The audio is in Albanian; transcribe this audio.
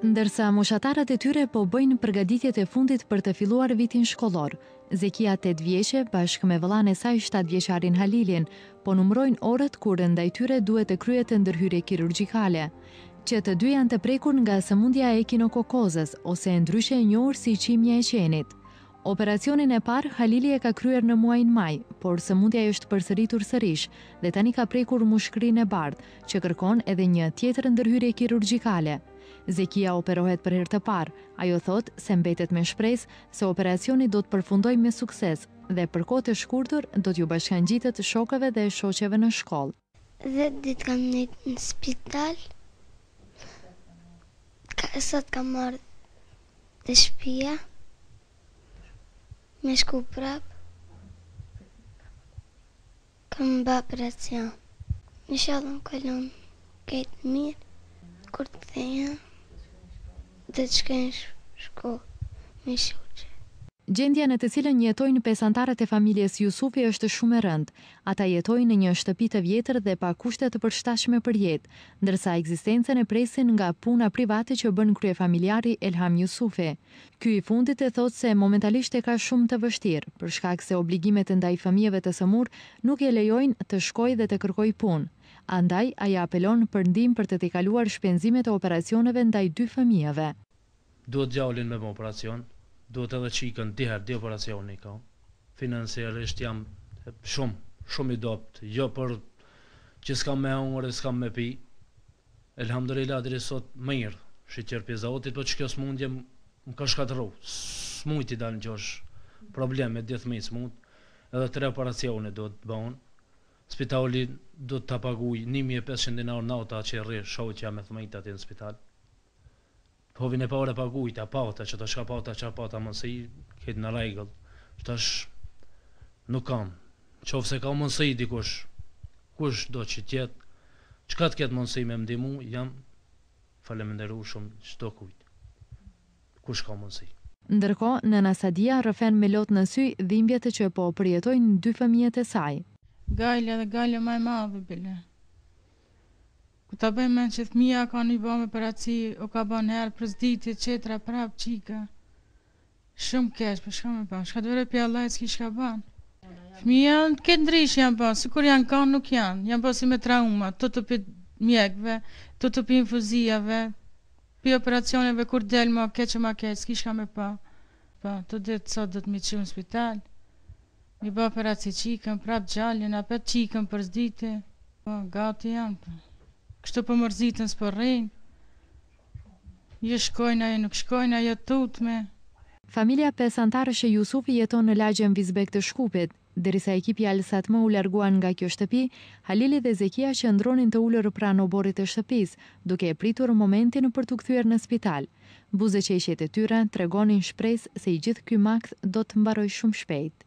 Ndërsa moshatarët e tyre po bëjnë përgatitjet e fundit për të filluar vitin shkollor, Zekia 8 vjeçe bashkë me vëllain e saj 7 vjeçarin Halilin po numërojnë orët kur ndaj tyre duhet të kryhet ndërhyrje kirurgjikale, që të dy janë të prekur nga sëmundja e ekinokokozës ose ndryshe e njohur si qimja e qenit. Operacionin e parë Halili e ka kryer në muajin maj, por sëmundja është përsëritur sërish dhe tani ka prekur mushkërinë e bardhë, që kërkon edhe një tjetër ndërhyrje kirurgjikale. Zekia operohet për herë të parë. Ajo thot se mbetet me shpresë se operacioni do të përfundojë me sukses dhe për kohë të shkurtër do t'ju bashkangjitet shokëve dhe shoqeve në shkollë. 10 ditë kam në spital. Sot kam marrë të shtëpia. Me shku prap. Kam bë operacion. Inshallah më kalon këtë mirë. Kur të theja, dhe të shkojnë shkollë me shoqe. Gjendja në të cilën jetojnë pesantarët e familjes Jusufi është shumë e rëndë. Ata jetojnë në një shtëpi të vjetër dhe pa kushte të përshtatshme për jetë, ndërsa ekzistencën e presin nga puna private që bën kryefamiljari Elham Jusufi. Ky i fundit e thotë se momentalisht e ka shumë të vështirë, për shkak se obligimet ndaj fëmijëve të sëmurë nuk e lejojnë të shkojë dhe të kërkojë punë. Andaj, aja apelon për ndihmë për të tejkaluar shpenzimet e operacioneve ndaj dy fëmijëve. Duhet gjallin me operacion, duhet edhe qikën di operacioni ka. Financiarisht jam shumë i dopt, jo për që s'kam me hungër dhe s'kam me pi. Elhamdulillah deri sot mirë, shqyqer për Zotit, po që kjo smundje më ka shkatëru. S'mujt i dalë në gjosh problem me dithmi s'mund, edhe 3 operacione duhet të bëhen. Spitali do të paguaj 1500 dinar nata që rri shoqja me thmejt aty në spital. Hovin e pare pagujta, pata që të shka pata mënsi, këtë në rregull. Shtash nuk kam. Qofë se ka mënsi dikush, kush do që tjetë, qka të ketë mënsi me mdimu, jam faleminderu shumë çdo kujt. Kush ka mënsi. Ndërkohë, nëna Sadia rrëfen me lot në sy dhimbjet që po përjetojnë dy fëmijët e saj. Gajle dhe gajle maj madhe bile. Ku ta bëjmë men që fëmija ka një bëmë operaci, o ka bënë herë prezditit, qetra, prap, qika. Shumë kesh, për shka me bënë, shka të vere për Allah e s'ki shka bënë. Fëmija në këtë ndrish janë bënë, si kur janë kanë nuk janë bënë si me trauma, të të për mjekve, të të për infuzijave, për operacioneve kur del ma keq, s'ki shka me pa. Të ditë sot do të mi që në spital. Mi bë operaci qikën, prap gjallin, apet qikën për zdite. Gati janë. Kështu për mërzitën s'për rejnë. Je shkojnë, aje nuk shkojnë, aje tutme. Familja pesantarësh e Jusufi jeton në lagjen Vizbek të Shkupit. Derisa ekipi Alsatmë u larguan nga kjo shtëpi, Halili dhe Zekia qëndronin të ulur pranë oborrit të shtëpisë, duke e pritur momentin për t'u kthyer në spital. Buzëqeshjet e tyre tregonin shpresë se i gjithë ky makt do të mbarojë shumë shpejt.